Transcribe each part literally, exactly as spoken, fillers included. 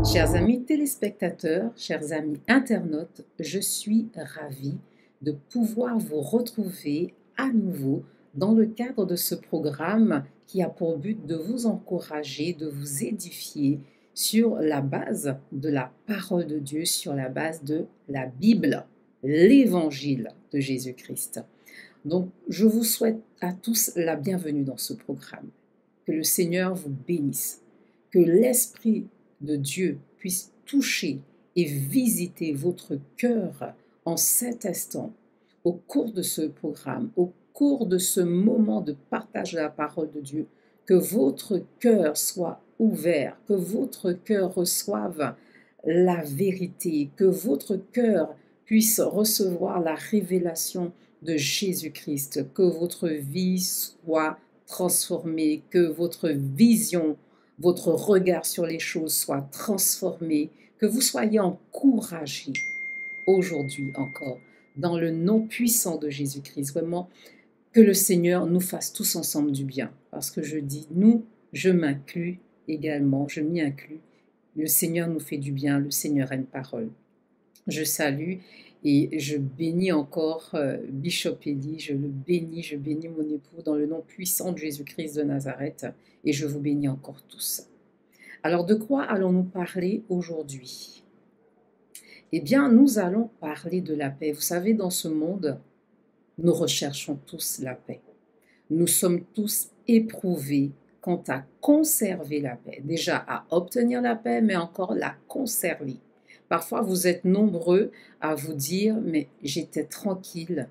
Chers amis téléspectateurs, chers amis internautes, je suis ravie de pouvoir vous retrouver à nouveau dans le cadre de ce programme qui a pour but de vous encourager, de vous édifier sur la base de la parole de Dieu, sur la base de la Bible, l'évangile de Jésus-Christ. Donc, je vous souhaite à tous la bienvenue dans ce programme. Que le Seigneur vous bénisse, que l'Esprit de Dieu puisse toucher et visiter votre cœur en cet instant, au cours de ce programme, au cours de ce moment de partage de la parole de Dieu, que votre cœur soit ouvert, que votre cœur reçoive la vérité, que votre cœur puisse recevoir la révélation de Jésus-Christ, que votre vie soit transformée, que votre vision, votre regard sur les choses soit transformé, que vous soyez encouragés aujourd'hui encore dans le nom puissant de Jésus-Christ. Vraiment, que le Seigneur nous fasse tous ensemble du bien. Parce que je dis nous, je m'inclus également, je m'y inclus. Le Seigneur nous fait du bien, le Seigneur a une parole. Je salue et je bénis encore euh, Bishop Eli, je le bénis, je bénis mon époux dans le nom puissant de Jésus-Christ de Nazareth et je vous bénis encore tous. Alors de quoi allons-nous parler aujourd'hui? Eh bien, nous allons parler de la paix. Vous savez, dans ce monde, nous recherchons tous la paix. Nous sommes tous éprouvés quant à conserver la paix. Déjà à obtenir la paix, mais encore la conserver. Parfois, vous êtes nombreux à vous dire, mais j'étais tranquille.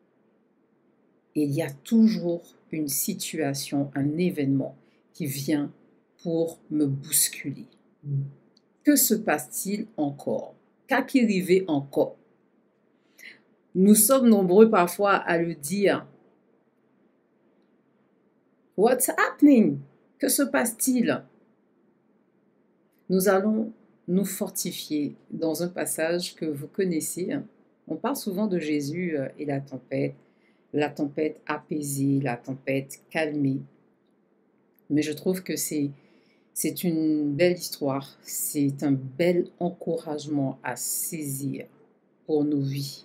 Et il y a toujours une situation, un événement qui vient pour me bousculer. Que se passe-t-il encore? Qu'arrive encore? Nous sommes nombreux parfois à le dire. What's happening? Que se passe-t-il? Nous allons nous fortifier dans un passage que vous connaissez. On parle souvent de Jésus et la tempête, la tempête apaisée, la tempête calmée. Mais je trouve que c'est, c'est une belle histoire, c'est un bel encouragement à saisir pour nos vies.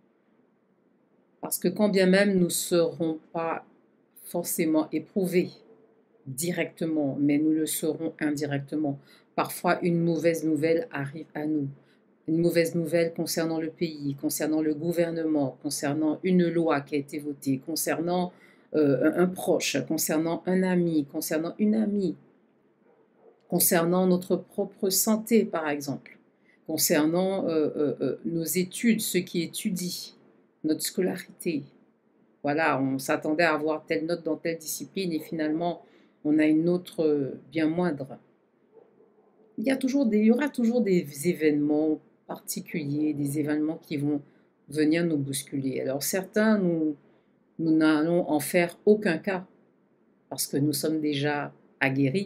Parce que quand bien même nous ne serons pas forcément éprouvés directement, mais nous le serons indirectement. Parfois, une mauvaise nouvelle arrive à nous. Une mauvaise nouvelle concernant le pays, concernant le gouvernement, concernant une loi qui a été votée, concernant euh, un proche, concernant un ami, concernant une amie, concernant notre propre santé, par exemple, concernant euh, euh, euh, nos études, ceux qui étudient, notre scolarité. Voilà, on s'attendait à avoir telle note dans telle discipline et finalement, on a une autre bien moindre. Il y a toujours des, il y aura toujours des événements particuliers, des événements qui vont venir nous bousculer. Alors certains, nous, nous n'allons en faire aucun cas parce que nous sommes déjà aguerris.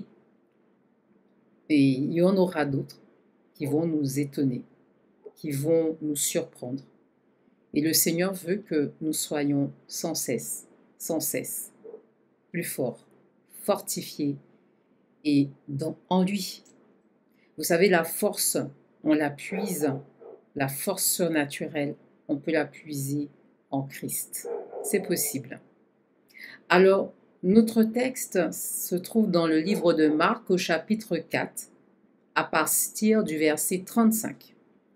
Et il y en aura d'autres qui vont nous étonner, qui vont nous surprendre. Et le Seigneur veut que nous soyons sans cesse, sans cesse, plus forts, fortifiés et dans, en lui. Vous savez, la force, on la puise, la force surnaturelle, on peut la puiser en Christ. C'est possible. Alors, notre texte se trouve dans le livre de Marc au chapitre quatre, à partir du verset trente-cinq.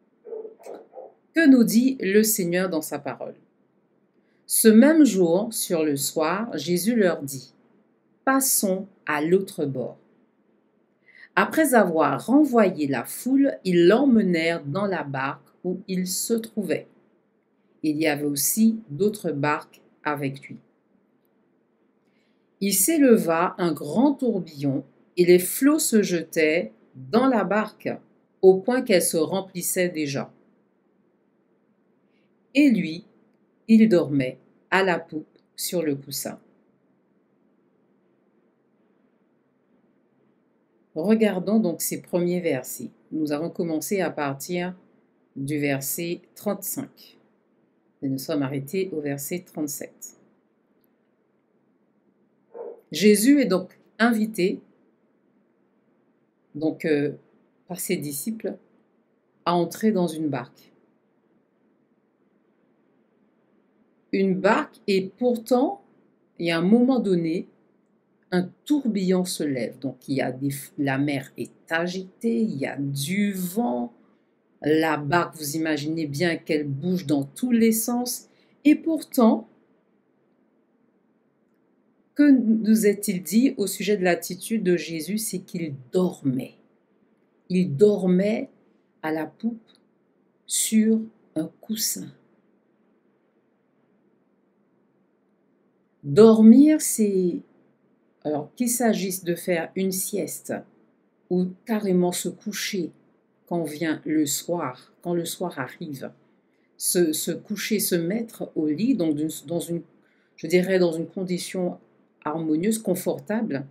Que nous dit le Seigneur dans sa parole? Ce même jour, sur le soir, Jésus leur dit, « Passons à l'autre bord. » Après avoir renvoyé la foule, ils l'emmenèrent dans la barque où il se trouvait. Il y avait aussi d'autres barques avec lui. Il s'éleva un grand tourbillon et les flots se jetaient dans la barque au point qu'elle se remplissait déjà. Et lui, il dormait à la poupe sur le coussin. Regardons donc ces premiers versets. Nous avons commencé à partir du verset trente-cinq. Et nous sommes arrêtés au verset trente-sept. Jésus est donc invité donc, euh, par ses disciples à entrer dans une barque. Une barque, et pourtant, il y a un moment donné, un tourbillon se lève. Donc, il y a des, la mer est agitée, il y a du vent, la barque, vous imaginez bien qu'elle bouge dans tous les sens. Et pourtant, que nous est-il dit au sujet de l'attitude de Jésus? C'est qu'il dormait. Il dormait à la poupe sur un coussin. Dormir, c'est, alors qu'il s'agisse de faire une sieste ou carrément se coucher quand vient le soir, quand le soir arrive, se, se coucher, se mettre au lit, donc dans une, je dirais dans une condition harmonieuse, confortable,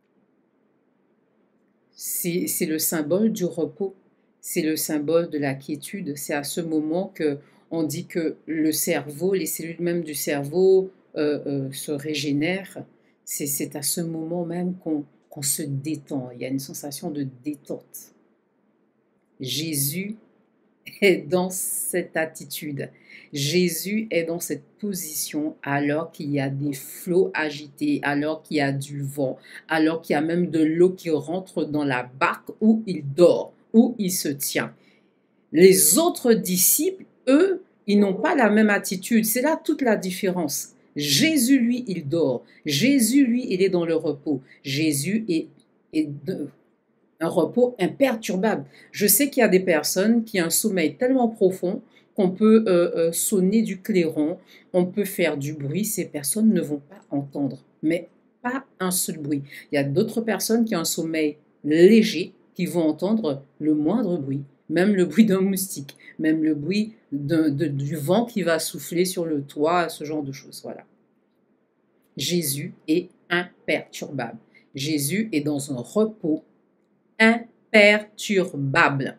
c'est le symbole du repos, c'est le symbole de la quiétude. C'est à ce moment que on dit que le cerveau, les cellules même du cerveau euh, euh, se régénèrent. C'est à ce moment même qu'on qu'on se détend. Il y a une sensation de détente. Jésus est dans cette attitude. Jésus est dans cette position alors qu'il y a des flots agités, alors qu'il y a du vent, alors qu'il y a même de l'eau qui rentre dans la barque où il dort, où il se tient. Les autres disciples, eux, ils n'ont pas la même attitude. C'est là toute la différence. Jésus, lui, il dort. Jésus, lui, il est dans le repos. Jésus est, est de, un repos imperturbable. Je sais qu'il y a des personnes qui ont un sommeil tellement profond qu'on peut euh, euh, sonner du clairon, on peut faire du bruit, ces personnes ne vont pas entendre, mais pas un seul bruit. Il y a d'autres personnes qui ont un sommeil léger, qui vont entendre le moindre bruit, même le bruit d'un moustique, même le bruit de, de, du vent qui va souffler sur le toit, ce genre de choses. Voilà. Jésus est imperturbable. Jésus est dans un repos imperturbable.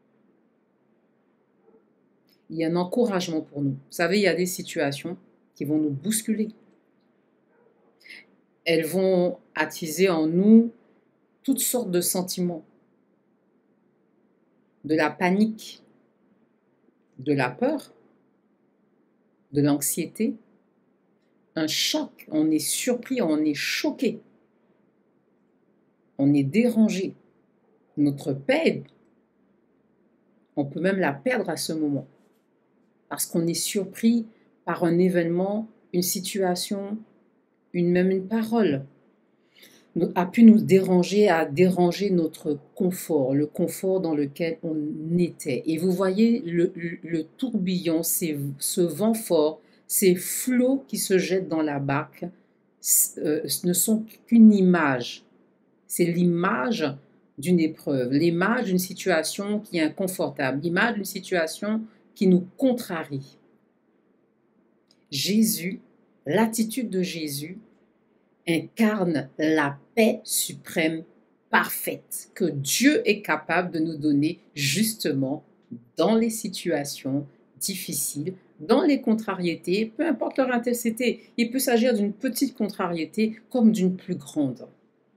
Il y a un encouragement pour nous. Vous savez, il y a des situations qui vont nous bousculer. Elles vont attiser en nous toutes sortes de sentiments. De la panique, de la peur, de l'anxiété, un choc. On est surpris, on est choqué. On est dérangé. Notre paix, on peut même la perdre à ce moment. Parce qu'on est surpris par un événement, une situation, une, même une parole, a pu nous déranger, à déranger notre confort, le confort dans lequel on était. Et vous voyez le, le, le tourbillon, ce vent fort, ces flots qui se jettent dans la barque, euh, ne sont qu'une image. C'est l'image d'une épreuve, l'image d'une situation qui est inconfortable, l'image d'une situation qui nous contrarie. Jésus, l'attitude de Jésus incarne la paix suprême parfaite que Dieu est capable de nous donner justement dans les situations difficiles, dans les contrariétés, peu importe leur intensité. Il peut s'agir d'une petite contrariété comme d'une plus grande.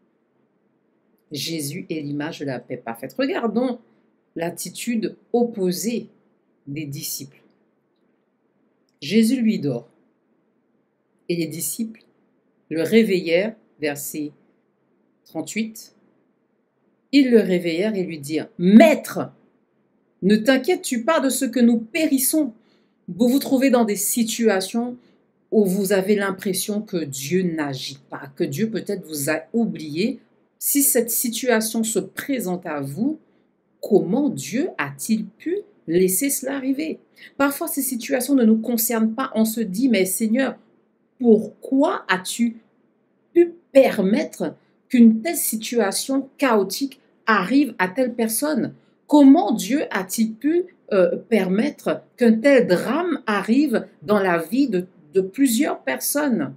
Jésus est l'image de la paix parfaite. Regardons l'attitude opposée des disciples. Jésus lui dort et les disciples le réveillèrent, verset trente-huit. Ils le réveillèrent et lui dirent: Maître, ne t'inquiètes-tu pas de ce que nous périssons? Vous vous trouvez dans des situations où vous avez l'impression que Dieu n'agit pas, que Dieu peut-être vous a oublié. Si cette situation se présente à vous, comment Dieu a-t-il pu laisser cela arriver? Parfois, ces situations ne nous concernent pas. On se dit: mais Seigneur, pourquoi as-tu pu permettre qu'une telle situation chaotique arrive à telle personne? Comment Dieu a-t-il pu euh, permettre qu'un tel drame arrive dans la vie de, de plusieurs personnes?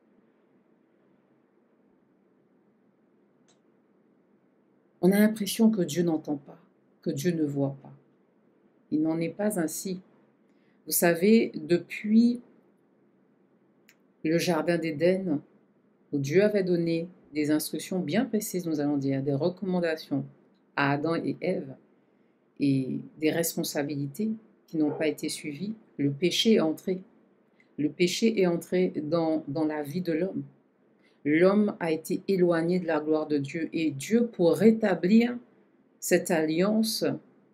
On a l'impression que Dieu n'entend pas, que Dieu ne voit pas. Il n'en est pas ainsi. Vous savez, depuis le jardin d'Éden, où Dieu avait donné des instructions bien précises, nous allons dire, des recommandations à Adam et Ève et des responsabilités qui n'ont pas été suivies, le péché est entré. Le péché est entré dans, dans la vie de l'homme. L'homme a été éloigné de la gloire de Dieu et Dieu, pour rétablir cette alliance,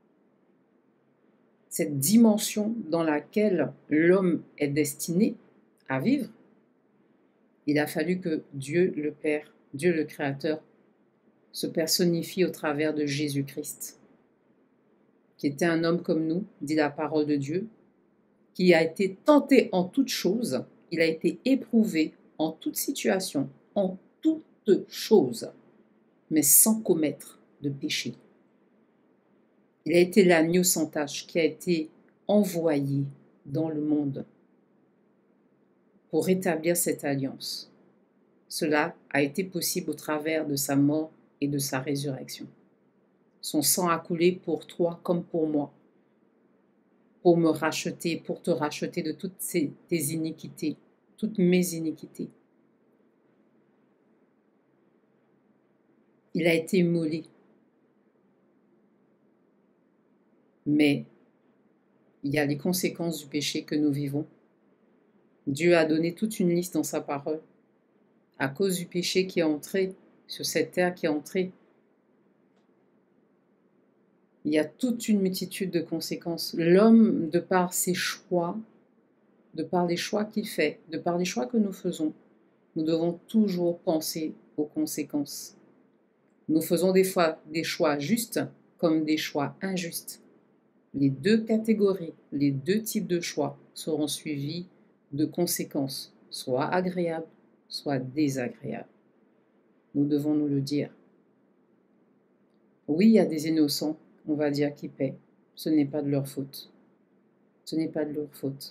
cette dimension dans laquelle l'homme est destiné à vivre, il a fallu que Dieu le Père, Dieu le Créateur, se personnifie au travers de Jésus-Christ, qui était un homme comme nous, dit la parole de Dieu, qui a été tenté en toutes choses, il a été éprouvé en toute situation, en toutes choses, mais sans commettre de péché. Il a été l'agneau sans tache qui a été envoyé dans le monde pour rétablir cette alliance. Cela a été possible au travers de sa mort et de sa résurrection. Son sang a coulé pour toi comme pour moi, pour me racheter, pour te racheter de toutes ces, tes iniquités, toutes mes iniquités. Il a été immolé. Mais il y a les conséquences du péché que nous vivons. Dieu a donné toute une liste dans sa parole. À cause du péché qui est entré sur cette terre, qui est entré, il y a toute une multitude de conséquences. L'homme, de par ses choix, de par les choix qu'il fait, de par les choix que nous faisons, nous devons toujours penser aux conséquences. Nous faisons des fois des choix justes comme des choix injustes. Les deux catégories, les deux types de choix seront suivis de conséquences, soit agréables, soit désagréables. Nous devons nous le dire. Oui, il y a des innocents, on va dire, qui paient. Ce n'est pas de leur faute. Ce n'est pas de leur faute.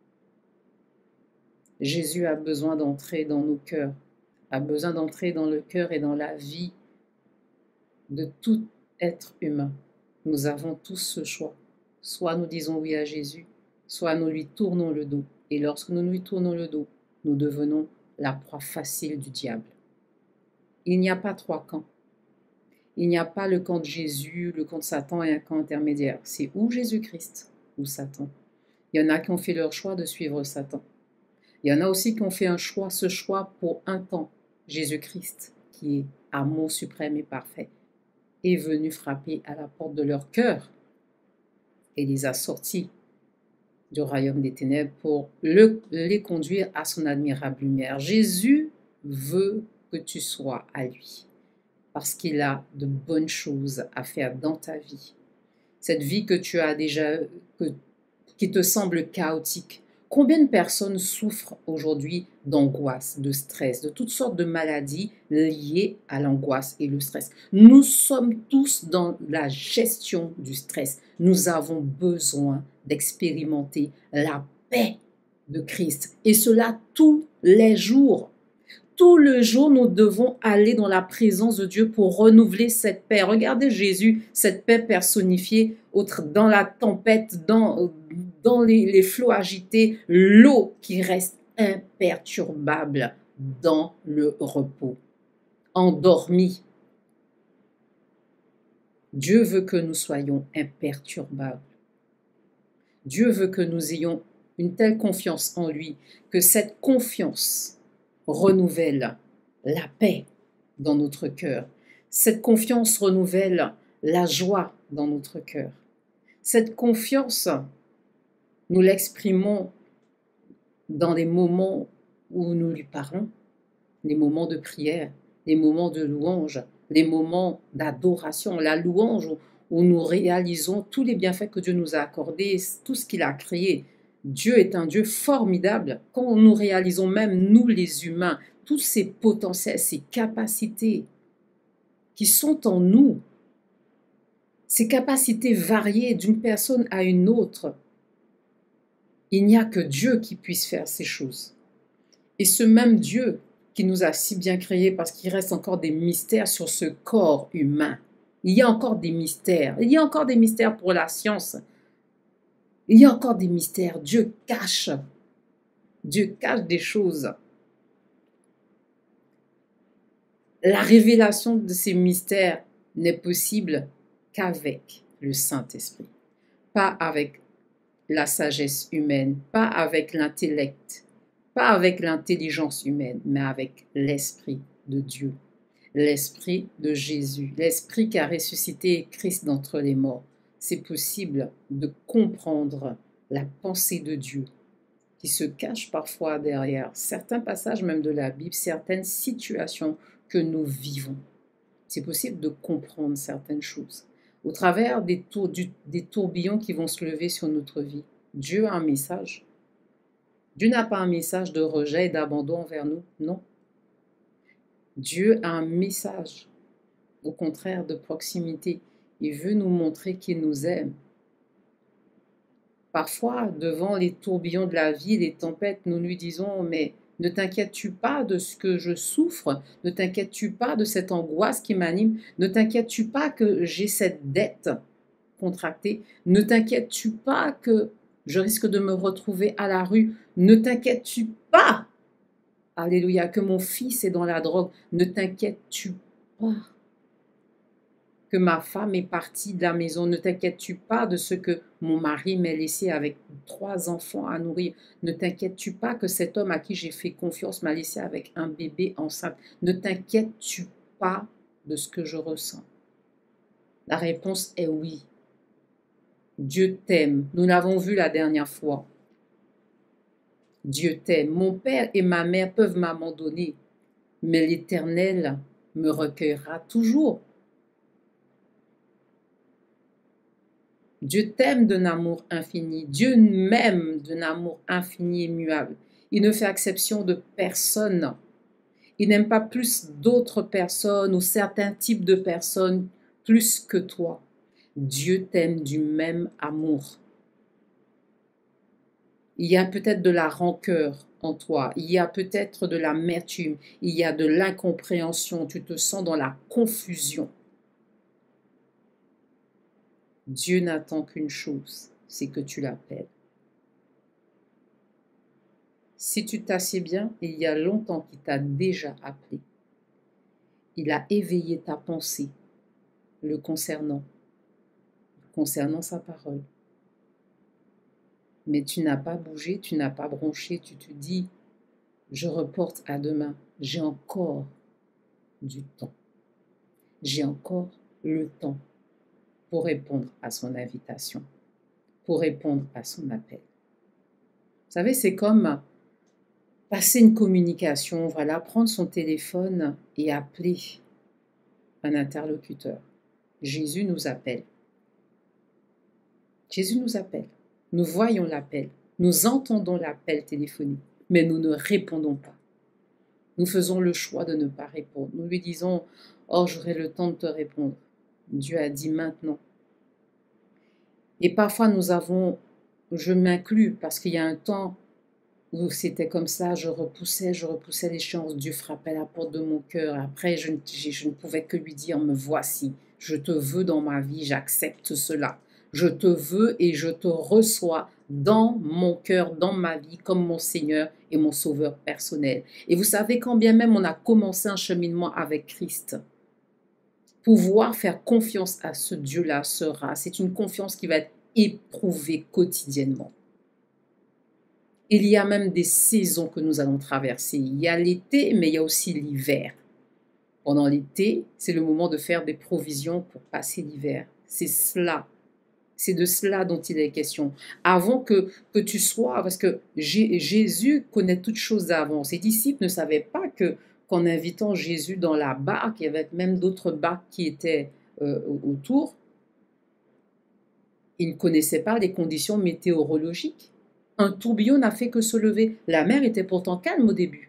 Jésus a besoin d'entrer dans nos cœurs, a besoin d'entrer dans le cœur et dans la vie de tout être humain. Nous avons tous ce choix. Soit nous disons oui à Jésus, soit nous lui tournons le dos. Et lorsque nous lui tournons le dos, nous devenons la proie facile du diable. Il n'y a pas trois camps. Il n'y a pas le camp de Jésus, le camp de Satan et un camp intermédiaire. C'est ou Jésus-Christ ou Satan. Il y en a qui ont fait leur choix de suivre Satan. Il y en a aussi qui ont fait un choix, ce choix pour un temps. Jésus-Christ, qui est amour suprême et parfait, est venu frapper à la porte de leur cœur et les a sortis du royaume des ténèbres pour le, les conduire à son admirable lumière. Jésus veut que tu sois à lui, parce qu'il a de bonnes choses à faire dans ta vie. Cette vie que tu as déjà, que, qui te semble chaotique. Combien de personnes souffrent aujourd'hui d'angoisse, de stress, de toutes sortes de maladies liées à l'angoisse et le stress? Nous sommes tous dans la gestion du stress. Nous avons besoin d'expérimenter la paix de Christ. Et cela tous les jours. Tout le jour, nous devons aller dans la présence de Dieu pour renouveler cette paix. Regardez Jésus, cette paix personnifiée dans la tempête, dans, dans les, les flots agités, l'eau qui reste imperturbable dans le repos, endormi. Dieu veut que nous soyons imperturbables. Dieu veut que nous ayons une telle confiance en lui, que cette confiance renouvelle la paix dans notre cœur. Cette confiance renouvelle la joie dans notre cœur. Cette confiance, nous l'exprimons dans les moments où nous lui parlons, les moments de prière, les moments de louange, les moments d'adoration, la louange où, où nous réalisons tous les bienfaits que Dieu nous a accordés, tout ce qu'il a créé. Dieu est un Dieu formidable. Quand nous réalisons même, nous les humains, tous ces potentiels, ces capacités qui sont en nous, ces capacités variées d'une personne à une autre, il n'y a que Dieu qui puisse faire ces choses. Et ce même Dieu qui nous a si bien créés, parce qu'il reste encore des mystères sur ce corps humain. Il y a encore des mystères. Il y a encore des mystères pour la science. Il y a encore des mystères. Dieu cache. Dieu cache des choses. La révélation de ces mystères n'est possible qu'avec le Saint-Esprit, pas avec la sagesse humaine, pas avec l'intellect, pas avec l'intelligence humaine, mais avec l'Esprit de Dieu, l'Esprit de Jésus, l'Esprit qui a ressuscité Christ d'entre les morts. C'est possible de comprendre la pensée de Dieu qui se cache parfois derrière certains passages même de la Bible, certaines situations que nous vivons. C'est possible de comprendre certaines choses au travers des, tour, du, des tourbillons qui vont se lever sur notre vie. Dieu a un message. Dieu n'a pas un message de rejet et d'abandon envers nous, non. Dieu a un message, au contraire, de proximité. Il veut nous montrer qu'il nous aime. Parfois, devant les tourbillons de la vie, les tempêtes, nous lui disons, mais ne t'inquiètes-tu pas de ce que je souffre? Ne t'inquiètes-tu pas de cette angoisse qui m'anime? Ne t'inquiètes-tu pas que j'ai cette dette contractée? Ne t'inquiètes-tu pas que je risque de me retrouver à la rue? Ne t'inquiètes-tu pas, alléluia, que mon fils est dans la drogue? Ne t'inquiètes-tu pas que ma femme est partie de la maison? Ne t'inquiètes-tu pas de ce que mon mari m'a laissé avec trois enfants à nourrir? Ne t'inquiètes-tu pas que cet homme à qui j'ai fait confiance m'a laissé avec un bébé enceinte? Ne t'inquiètes-tu pas de ce que je ressens? La réponse est oui. Dieu t'aime. Nous l'avons vu la dernière fois. Dieu t'aime. Mon père et ma mère peuvent m'abandonner, mais l'Éternel me recueillera toujours. Dieu t'aime d'un amour infini. Dieu m'aime d'un amour infini et muable. Il ne fait exception de personne. Il n'aime pas plus d'autres personnes ou certains types de personnes plus que toi. Dieu t'aime du même amour. Il y a peut-être de la rancœur en toi. Il y a peut-être de l'amertume. Il y a de l'incompréhension. Tu te sens dans la confusion. Dieu n'attend qu'une chose, c'est que tu l'appelles. Si tu t'assieds bien, il y a longtemps qu'il t'a déjà appelé. Il a éveillé ta pensée le concernant, concernant sa parole. Mais tu n'as pas bougé, tu n'as pas bronché, tu te dis, je reporte à demain, j'ai encore du temps. J'ai encore le temps pour répondre à son invitation, pour répondre à son appel. Vous savez, c'est comme passer une communication, voilà, prendre son téléphone et appeler un interlocuteur. Jésus nous appelle. Jésus nous appelle. Nous voyons l'appel. Nous entendons l'appel téléphonique, mais nous ne répondons pas. Nous faisons le choix de ne pas répondre. Nous lui disons, oh, j'aurai le temps de te répondre. Dieu a dit maintenant. Et parfois nous avons, je m'inclus parce qu'il y a un temps où c'était comme ça, je repoussais, je repoussais l'échéance. Dieu frappait à la porte de mon cœur. Après, je, je, je ne pouvais que lui dire, me voici, je te veux dans ma vie, j'accepte cela. Je te veux et je te reçois dans mon cœur, dans ma vie, comme mon Seigneur et mon Sauveur personnel. Et vous savez, quand bien même on a commencé un cheminement avec Christ, pouvoir faire confiance à ce Dieu-là sera, c'est une confiance qui va être éprouvée quotidiennement. Il y a même des saisons que nous allons traverser. Il y a l'été, mais il y a aussi l'hiver. Pendant l'été, c'est le moment de faire des provisions pour passer l'hiver. C'est cela. C'est de cela dont il est question. Avant que, que tu sois, parce que Jésus connaît toutes choses d'avance. Ses disciples ne savaient pas que qu'en invitant Jésus dans la barque, il y avait même d'autres barques qui étaient euh, autour. Ils ne connaissaient pas les conditions météorologiques. Un tourbillon n'a fait que se lever. La mer était pourtant calme au début.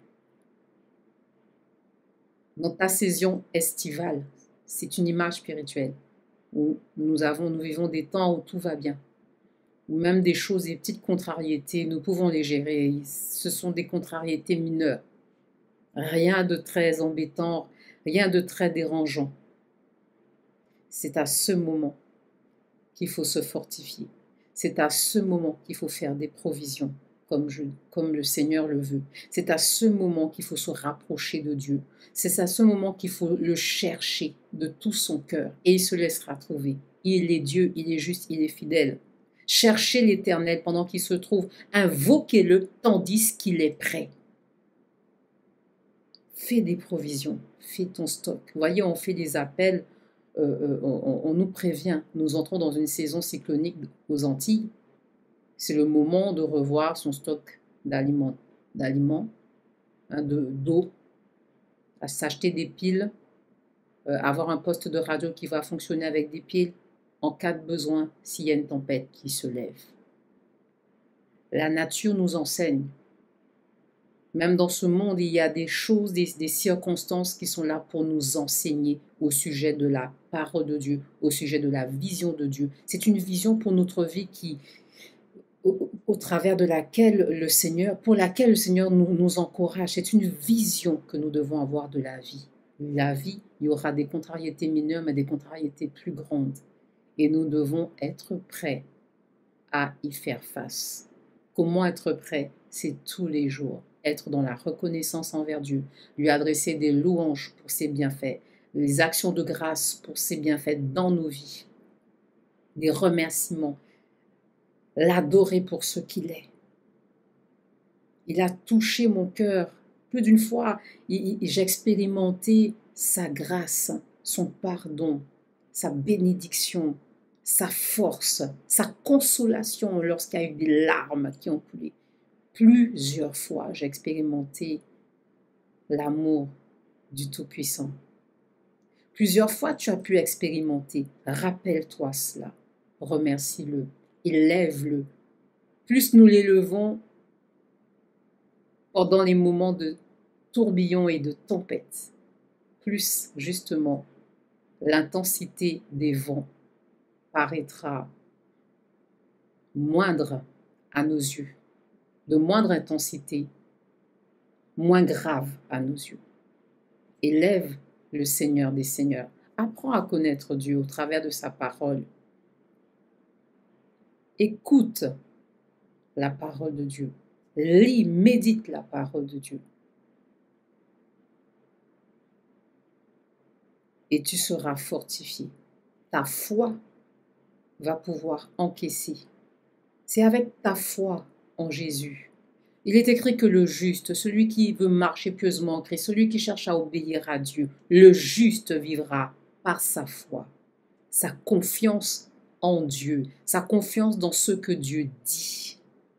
Dans ta saison estivale, c'est une image spirituelle où nous avons, nous vivons des temps où tout va bien, où même des choses, des petites contrariétés, nous pouvons les gérer. Ce sont des contrariétés mineures. Rien de très embêtant, rien de très dérangeant. C'est à ce moment qu'il faut se fortifier. C'est à ce moment qu'il faut faire des provisions, comme, je, comme le Seigneur le veut. C'est à ce moment qu'il faut se rapprocher de Dieu. C'est à ce moment qu'il faut le chercher de tout son cœur et il se laissera trouver. Il est Dieu, il est juste, il est fidèle. Cherchez l'Éternel pendant qu'il se trouve, invoquez-le tandis qu'il est prêt. Fais des provisions, fais ton stock. Vous voyez, on fait des appels, euh, on, on nous prévient. Nous entrons dans une saison cyclonique aux Antilles. C'est le moment de revoir son stock d'aliments, d'aliments, hein, de, d'eau, à s'acheter des piles, euh, avoir un poste de radio qui va fonctionner avec des piles en cas de besoin s'il y a une tempête qui se lève. La nature nous enseigne. Même dans ce monde, il y a des choses, des, des circonstances qui sont là pour nous enseigner au sujet de la parole de Dieu, au sujet de la vision de Dieu. C'est une vision pour notre vie qui, au, au travers de laquelle le Seigneur, pour laquelle le Seigneur nous, nous encourage. C'est une vision que nous devons avoir de la vie. La vie, il y aura des contrariétés mineures, mais des contrariétés plus grandes. Et nous devons être prêts à y faire face. Comment être prêt? C'est tous les jours. Être dans la reconnaissance envers Dieu, lui adresser des louanges pour ses bienfaits, les actions de grâce pour ses bienfaits dans nos vies, des remerciements, l'adorer pour ce qu'il est. Il a touché mon cœur. Plus d'une fois, j'ai expérimenté sa grâce, son pardon, sa bénédiction, sa force, sa consolation lorsqu'il y a eu des larmes qui ont coulé. Plusieurs fois, j'ai expérimenté l'amour du Tout-Puissant. Plusieurs fois, tu as pu expérimenter. Rappelle-toi cela. Remercie-le. Élève-le. Plus nous l'élevons pendant les moments de tourbillon et de tempête, plus justement l'intensité des vents paraîtra moindre à nos yeux, de moindre intensité, moins grave à nos yeux. Élève le Seigneur des Seigneurs. Apprends à connaître Dieu au travers de sa parole. Écoute la parole de Dieu. Lis, médite la parole de Dieu. Et tu seras fortifié. Ta foi va pouvoir encaisser. C'est avec ta foi en Jésus. Il est écrit que le juste, celui qui veut marcher pieusement en Christ, celui qui cherche à obéir à Dieu, le juste vivra par sa foi, sa confiance en Dieu, sa confiance dans ce que Dieu dit.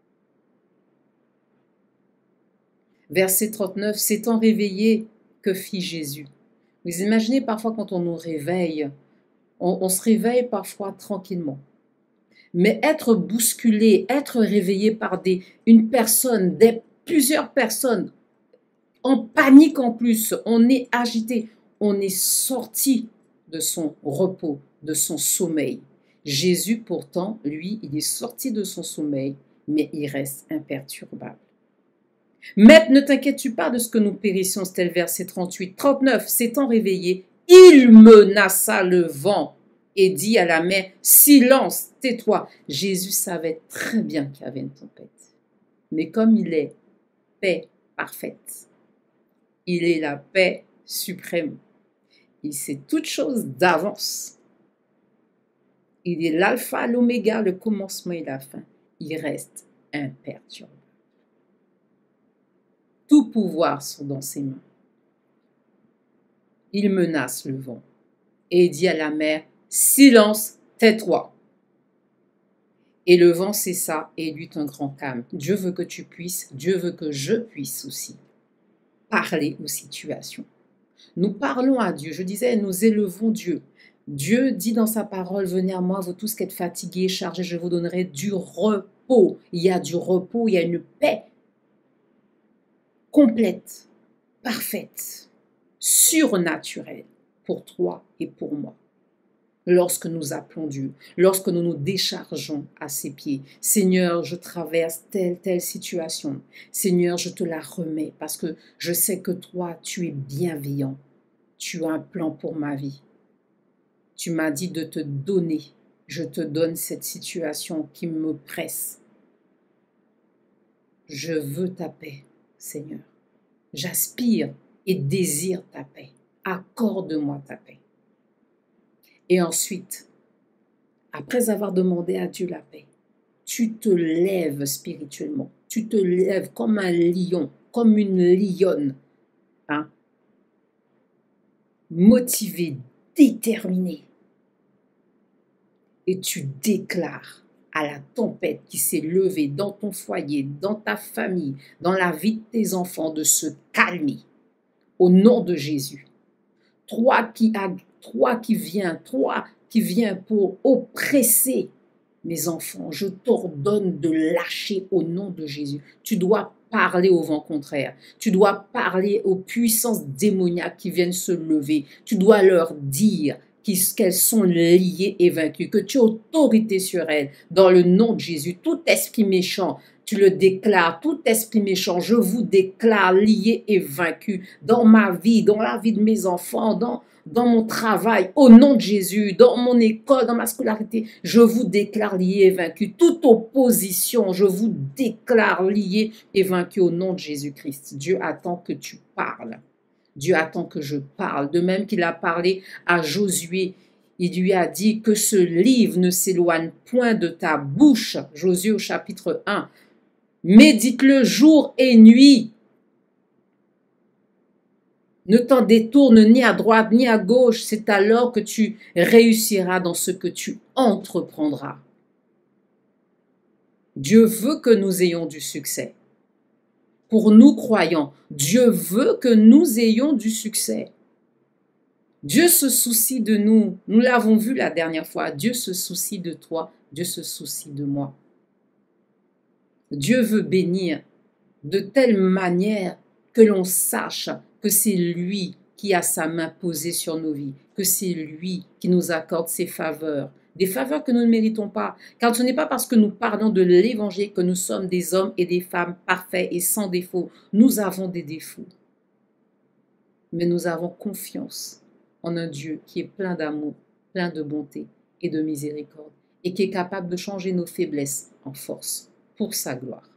Verset trente-neuf, s'étant réveillé, que fit Jésus? Vous imaginez parfois quand on nous réveille, on, on se réveille parfois tranquillement. Mais être bousculé, être réveillé par des, une personne, des, plusieurs personnes, en panique en plus, on est agité, on est sorti de son repos, de son sommeil. Jésus pourtant, lui, il est sorti de son sommeil, mais il reste imperturbable. Maître, ne t'inquiètes-tu pas de ce que nous périssions, c'était le verset trente-huit. trente-neuf, s'étant réveillé, il menaça le vent et dit à la mer, silence, tais-toi. Jésus savait très bien qu'il y avait une tempête. Mais comme il est paix parfaite, il est la paix suprême. Il sait toutes choses d'avance. Il est l'alpha, l'oméga, le commencement et la fin. Il reste imperturbable. Tout pouvoir sont dans ses mains. Il menace le vent et dit à la mer, silence, tais-toi. Et le vent cessa et il eut un grand calme. Dieu veut que tu puisses, Dieu veut que je puisse aussi parler aux situations. Nous parlons à Dieu. Je disais, nous élevons Dieu. Dieu dit dans sa parole, venez à moi, vous tous qui êtes fatigués, chargés, je vous donnerai du repos. Il y a du repos, il y a une paix complète, parfaite, surnaturelle pour toi et pour moi. Lorsque nous appelons Dieu, lorsque nous nous déchargeons à ses pieds, Seigneur, je traverse telle, telle situation. Seigneur, je te la remets parce que je sais que toi, tu es bienveillant. Tu as un plan pour ma vie. Tu m'as dit de te donner. Je te donne cette situation qui me presse. Je veux ta paix, Seigneur. J'aspire et désire ta paix. Accorde-moi ta paix. Et ensuite, après avoir demandé à Dieu la paix, tu te lèves spirituellement, tu te lèves comme un lion, comme une lionne, hein, motivé, déterminé, et tu déclares à la tempête qui s'est levée dans ton foyer, dans ta famille, dans la vie de tes enfants, de se calmer au nom de Jésus. Toi qui, a, toi qui viens, toi qui viens pour oppresser mes enfants, je t'ordonne de lâcher au nom de Jésus. Tu dois parler au vent contraire. Tu dois parler aux puissances démoniaques qui viennent se lever. Tu dois leur dire qu'elles sont liées et vaincues, que tu as autorité sur elles. Dans le nom de Jésus, tout esprit méchant, tu le déclares, tout esprit méchant, je vous déclare lié et vaincu dans ma vie, dans la vie de mes enfants, dans, dans mon travail, au nom de Jésus, dans mon école, dans ma scolarité, je vous déclare lié et vaincu. Toute opposition, je vous déclare lié et vaincu au nom de Jésus-Christ. Dieu attend que tu parles. Dieu attend que je parle. De même qu'il a parlé à Josué, il lui a dit que ce livre ne s'éloigne point de ta bouche. Josué au chapitre un. Médite-le jour et nuit. Ne t'en détourne ni à droite ni à gauche. C'est alors que tu réussiras dans ce que tu entreprendras. Dieu veut que nous ayons du succès. Pour nous croyants, Dieu veut que nous ayons du succès. Dieu se soucie de nous. Nous l'avons vu la dernière fois. Dieu se soucie de toi. Dieu se soucie de moi. Dieu veut bénir de telle manière que l'on sache que c'est lui qui a sa main posée sur nos vies, que c'est lui qui nous accorde ses faveurs, des faveurs que nous ne méritons pas, car ce n'est pas parce que nous parlons de l'évangile que nous sommes des hommes et des femmes parfaits et sans défaut. Nous avons des défauts, mais nous avons confiance en un Dieu qui est plein d'amour, plein de bonté et de miséricorde, et qui est capable de changer nos faiblesses en force pour sa gloire.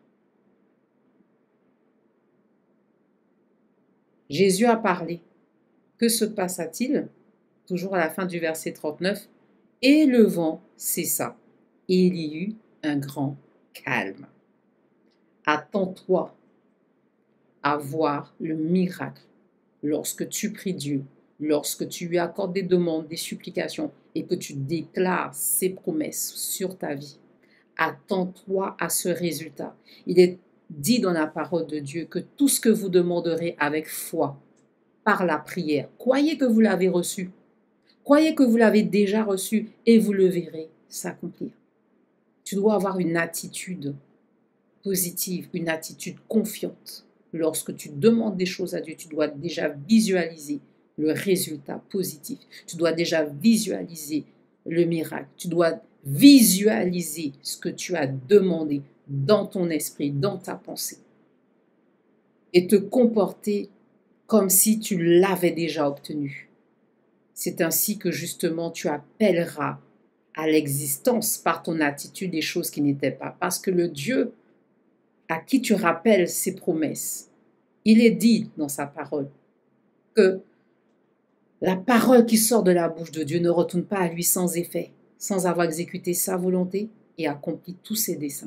Jésus a parlé. Que se passa-t-il? Toujours à la fin du verset trente-neuf. Et le vent cessa, et il y eut un grand calme. Attends-toi à voir le miracle lorsque tu pries Dieu, lorsque tu lui accordes des demandes, des supplications, et que tu déclares ses promesses sur ta vie. Attends-toi à ce résultat. Il est dit dans la parole de Dieu que tout ce que vous demanderez avec foi, par la prière, croyez que vous l'avez reçu. Croyez que vous l'avez déjà reçu et vous le verrez s'accomplir. Tu dois avoir une attitude positive, une attitude confiante. Lorsque tu demandes des choses à Dieu, tu dois déjà visualiser le résultat positif. Tu dois déjà visualiser le miracle. Tu dois visualiser ce que tu as demandé dans ton esprit, dans ta pensée. Et te comporter comme si tu l'avais déjà obtenu. C'est ainsi que justement tu appelleras à l'existence par ton attitude des choses qui n'étaient pas. Parce que le Dieu à qui tu rappelles ses promesses, il est dit dans sa parole que la parole qui sort de la bouche de Dieu ne retourne pas à lui sans effet, sans avoir exécuté sa volonté et accompli tous ses desseins.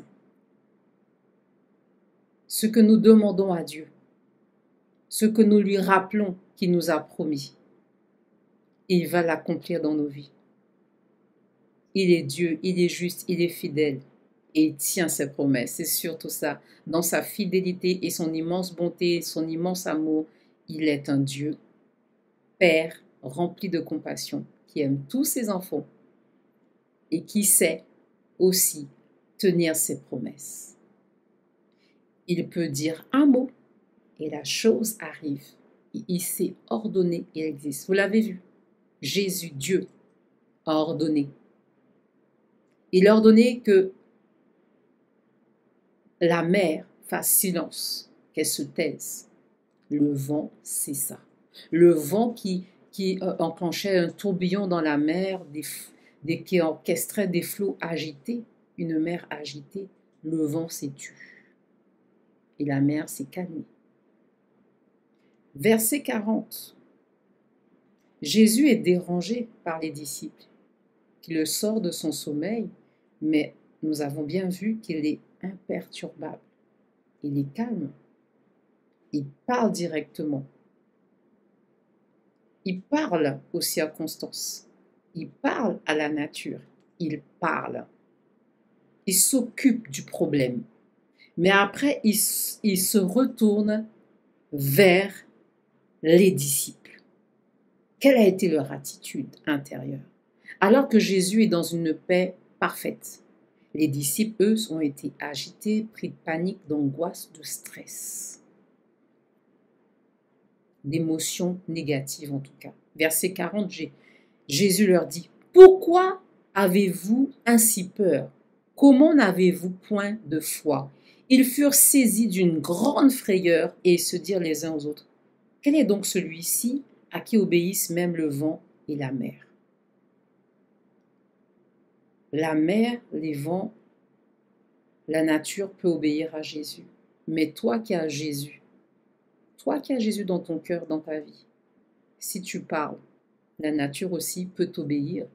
Ce que nous demandons à Dieu, ce que nous lui rappelons qu'il nous a promis, il va l'accomplir dans nos vies. Il est Dieu, il est juste, il est fidèle et il tient ses promesses. C'est surtout ça. Dans sa fidélité et son immense bonté, son immense amour, il est un Dieu, Père rempli de compassion, qui aime tous ses enfants et qui sait aussi tenir ses promesses. Il peut dire un mot et la chose arrive. Il s'est ordonné, il existe. Vous l'avez vu, Jésus, Dieu, a ordonné. Il a ordonné que la mer fasse silence, qu'elle se taise. Le vent cessa. Le vent qui, qui euh, enclenchait un tourbillon dans la mer, des, des, qui orchestrait des flots agités, une mer agitée, le vent s'est tu. Et la mer s'est calmée. Verset quarante. Jésus est dérangé par les disciples qui le sort de son sommeil, mais nous avons bien vu qu'il est imperturbable. Il est calme. Il parle directement. Il parle aux circonstances. Il parle à la nature. Il parle. Il s'occupe du problème. Mais après, il, il se retourne vers les disciples. Quelle a été leur attitude intérieure? Alors que Jésus est dans une paix parfaite, les disciples, eux, ont été agités, pris de panique, d'angoisse, de stress, d'émotions négatives en tout cas. Verset quarante, Jésus leur dit, « Pourquoi avez-vous ainsi peur? Comment n'avez-vous point de foi ?» Ils furent saisis d'une grande frayeur et se dirent les uns aux autres, « Quel est donc celui-ci à qui obéissent même le vent et la mer ?» La mer, les vents, la nature peut obéir à Jésus. Mais toi qui as Jésus, toi qui as Jésus dans ton cœur, dans ta vie, si tu parles, la nature aussi peut t'obéir.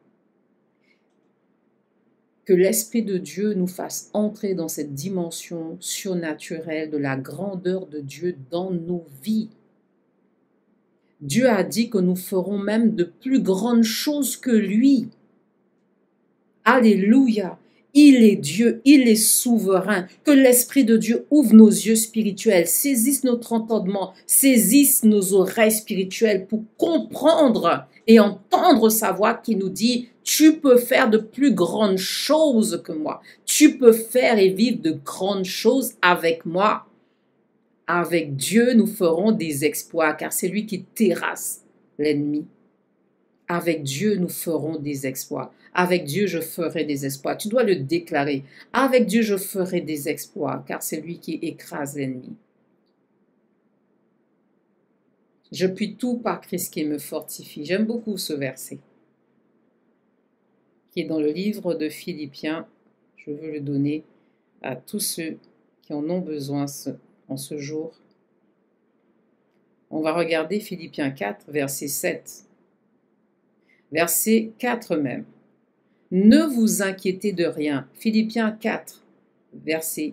Que l'Esprit de Dieu nous fasse entrer dans cette dimension surnaturelle de la grandeur de Dieu dans nos vies. Dieu a dit que nous ferons même de plus grandes choses que lui. Alléluia! Il est Dieu, il est souverain. Que l'Esprit de Dieu ouvre nos yeux spirituels, saisisse notre entendement, saisisse nos oreilles spirituelles pour comprendre et entendre sa voix qui nous dit « Tu peux faire de plus grandes choses que moi. Tu peux faire et vivre de grandes choses avec moi. » Avec Dieu, nous ferons des exploits, car c'est lui qui terrasse l'ennemi. Avec Dieu, nous ferons des exploits. Avec Dieu, je ferai des exploits. Tu dois le déclarer. Avec Dieu, je ferai des exploits, car c'est lui qui écrase l'ennemi. Je puis tout par Christ qui me fortifie. J'aime beaucoup ce verset, qui est dans le livre de Philippiens. Je veux le donner à tous ceux qui en ont besoin en ce jour. On va regarder Philippiens quatre, verset sept. Verset quatre même. Ne vous inquiétez de rien. Philippiens quatre, verset,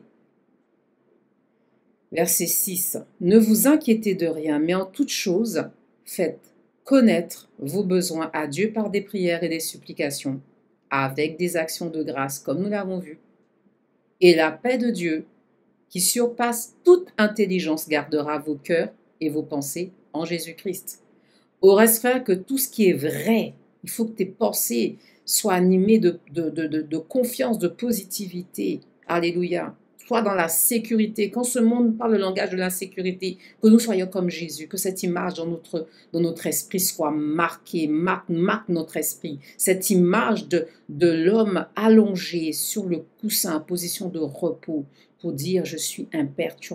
verset six. Ne vous inquiétez de rien, mais en toute chose, faites connaître vos besoins à Dieu par des prières et des supplications, avec des actions de grâce, comme nous l'avons vu. Et la paix de Dieu, qui surpasse toute intelligence, gardera vos cœurs et vos pensées en Jésus-Christ. Au reste, frère, que tout ce qui est vrai, il faut que tes pensées soient animées de, de, de, de, de confiance, de positivité. Alléluia. Sois dans la sécurité. Quand ce monde parle le langage de l'insécurité, que nous soyons comme Jésus, que cette image dans notre, dans notre esprit soit marquée, marque, marque notre esprit. Cette image de, de l'homme allongé sur le coussin en position de repos pour dire « Je suis imperturbable ».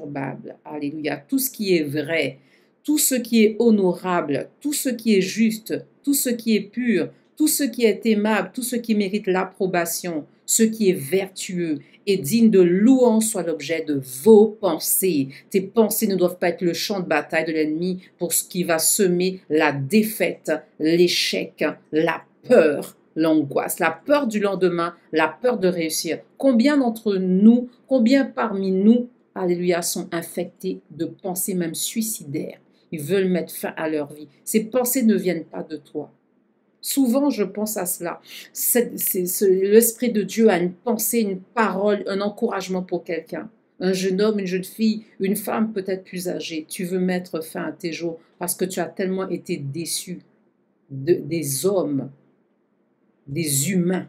Alléluia. Tout ce qui est vrai, tout ce qui est honorable, tout ce qui est juste, tout ce qui est pur, tout ce qui est aimable, tout ce qui mérite l'approbation, ce qui est vertueux et digne de louange soit l'objet de vos pensées. Tes pensées ne doivent pas être le champ de bataille de l'ennemi pour ce qui va semer la défaite, l'échec, la peur, l'angoisse, la peur du lendemain, la peur de réussir. Combien d'entre nous, combien parmi nous, alléluia, sont infectés de pensées même suicidaires? Ils veulent mettre fin à leur vie. Ces pensées ne viennent pas de toi. Souvent, je pense à cela. L'Esprit de Dieu a une pensée, une parole, un encouragement pour quelqu'un. Un jeune homme, une jeune fille, une femme peut-être plus âgée. Tu veux mettre fin à tes jours parce que tu as tellement été déçu de, des hommes, des humains.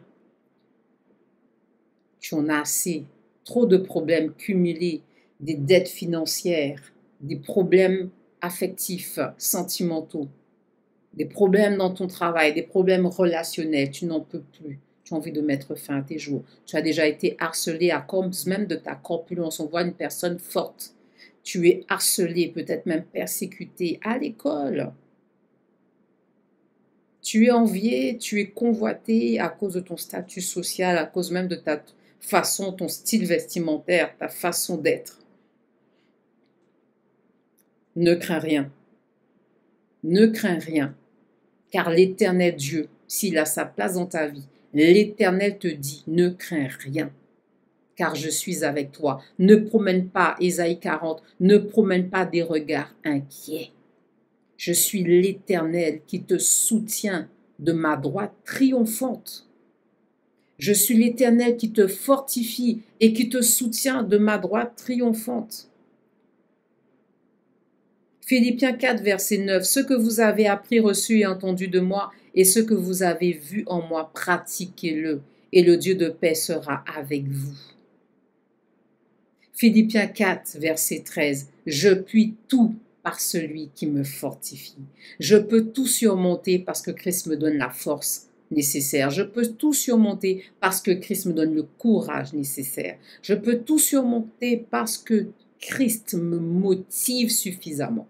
Tu en as assez. Trop de problèmes cumulés, des dettes financières, des problèmes affectifs, sentimentaux, des problèmes dans ton travail, des problèmes relationnels, tu n'en peux plus, tu as envie de mettre fin à tes jours. Tu as déjà été harcelé à cause même de ta corpulence. On voit une personne forte. Tu es harcelé, peut-être même persécuté à l'école. Tu es envié, tu es convoité à cause de ton statut social, à cause même de ta façon, ton style vestimentaire, ta façon d'être. Ne crains rien. Ne crains rien. Car l'Éternel Dieu, s'il a sa place dans ta vie, L'Éternel te dit, ne crains rien, car je suis avec toi. Ne promène pas, Ésaïe quarante, ne promène pas des regards inquiets. Je suis l'Éternel qui te soutient de ma droite triomphante. Je suis l'Éternel qui te fortifie et qui te soutient de ma droite triomphante. Philippiens quatre, verset neuf. Ce que vous avez appris, reçu et entendu de moi, et ce que vous avez vu en moi, pratiquez-le, et le Dieu de paix sera avec vous. Philippiens quatre, verset treize. Je puis tout par celui qui me fortifie. Je peux tout surmonter parce que Christ me donne la force nécessaire. Je peux tout surmonter parce que Christ me donne le courage nécessaire. Je peux tout surmonter parce que Christ me motive suffisamment.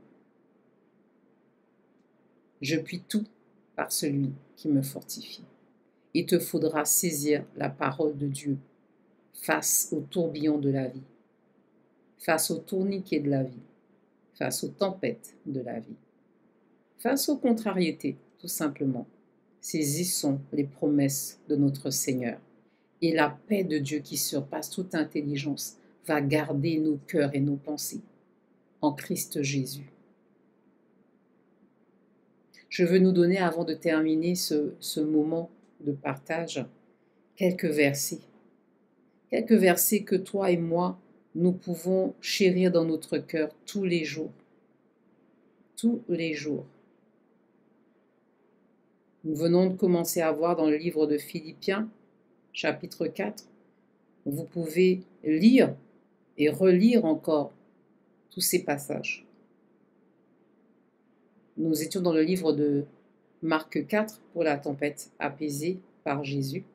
Je puis tout par celui qui me fortifie. Il te faudra saisir la parole de Dieu face au tourbillon de la vie, face au tourniquet de la vie, face aux tempêtes de la vie, face aux contrariétés, tout simplement. Saisissons les promesses de notre Seigneur. Et la paix de Dieu qui surpasse toute intelligence va garder nos cœurs et nos pensées en Christ Jésus. Je veux nous donner, avant de terminer ce, ce moment de partage, quelques versets. Quelques versets que toi et moi, nous pouvons chérir dans notre cœur tous les jours. Tous les jours. Nous venons de commencer à voir dans le livre de Philippiens, chapitre quatre. Vous pouvez lire et relire encore tous ces passages. Nous étions dans le livre de Marc quatre pour la tempête apaisée par Jésus.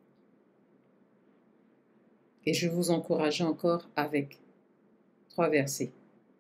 Et je vous encourage encore avec trois versets.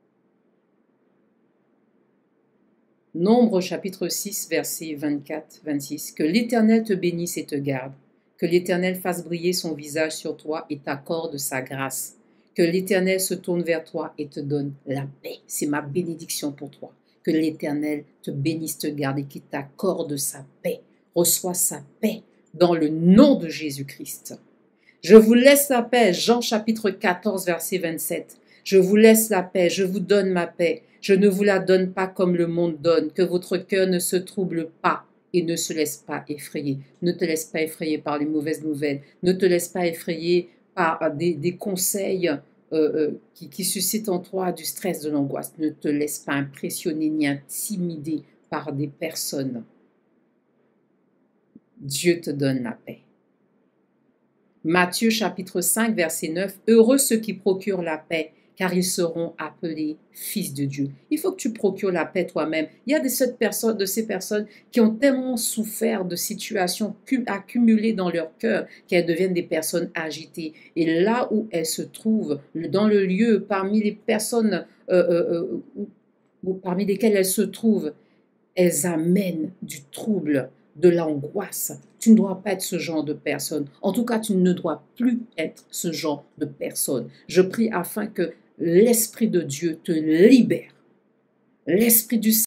Nombre chapitre six, versets vingt-quatre à vingt-six. Que l'Éternel te bénisse et te garde. Que l'Éternel fasse briller son visage sur toi et t'accorde sa grâce. Que l'Éternel se tourne vers toi et te donne la paix. C'est ma bénédiction pour toi. Que l'Éternel te bénisse, te garde et qu'il t'accorde sa paix. Reçois sa paix dans le nom de Jésus-Christ. Je vous laisse la paix. Jean chapitre quatorze, verset vingt-sept. Je vous laisse la paix, je vous donne ma paix. Je ne vous la donne pas comme le monde donne. Que votre cœur ne se trouble pas et ne se laisse pas effrayer. Ne te laisse pas effrayer par les mauvaises nouvelles. Ne te laisse pas effrayer par des, des conseils euh, euh, qui, qui suscitent en toi du stress, de l'angoisse. Ne te laisse pas impressionner ni intimider par des personnes. Dieu te donne la paix. Matthieu chapitre cinq, verset neuf. Heureux ceux qui procurent la paix, car ils seront appelés fils de Dieu. Il faut que tu procures la paix toi-même. Il y a de, cette personne, de ces personnes qui ont tellement souffert de situations accumulées dans leur cœur qu'elles deviennent des personnes agitées. Et là où elles se trouvent, dans le lieu, parmi les personnes euh, euh, euh, parmi lesquelles elles se trouvent, elles amènent du trouble, de l'angoisse. Tu ne dois pas être ce genre de personne. En tout cas, tu ne dois plus être ce genre de personne. Je prie afin que l'Esprit de Dieu te libère. L'Esprit du